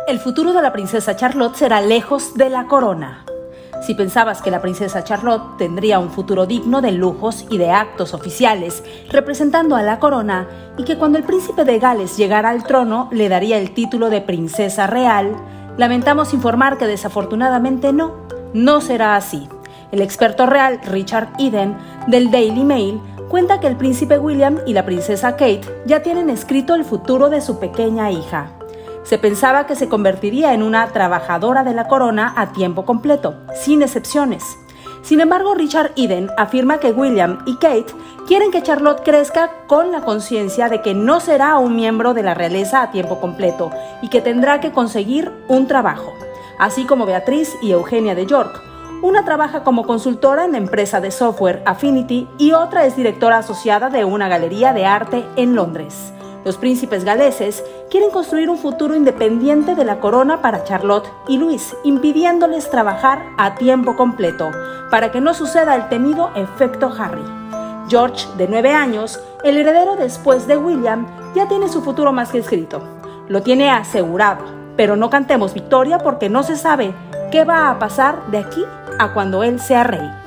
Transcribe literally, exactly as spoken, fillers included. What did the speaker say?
El futuro de la princesa Charlotte será lejos de la corona. Si pensabas que la princesa Charlotte tendría un futuro digno de lujos y de actos oficiales representando a la corona y que cuando el príncipe de Gales llegara al trono le daría el título de princesa real, lamentamos informar que desafortunadamente no, no será así. El experto real Richard Eden del Daily Mail cuenta que el príncipe William y la princesa Kate ya tienen escrito el futuro de su pequeña hija. Se pensaba que se convertiría en una trabajadora de la corona a tiempo completo, sin excepciones. Sin embargo, Richard Eden afirma que William y Kate quieren que Charlotte crezca con la conciencia de que no será un miembro de la realeza a tiempo completo y que tendrá que conseguir un trabajo, así como Beatriz y Eugenia de York. Una trabaja como consultora en la empresa de software Affinity y otra es directora asociada de una galería de arte en Londres. Los príncipes galeses quieren construir un futuro independiente de la corona para Charlotte y Luis, impidiéndoles trabajar a tiempo completo, para que no suceda el temido efecto Harry. George, de nueve años, el heredero después de William, ya tiene su futuro más que escrito. Lo tiene asegurado, pero no cantemos victoria porque no se sabe qué va a pasar de aquí a cuando él sea rey.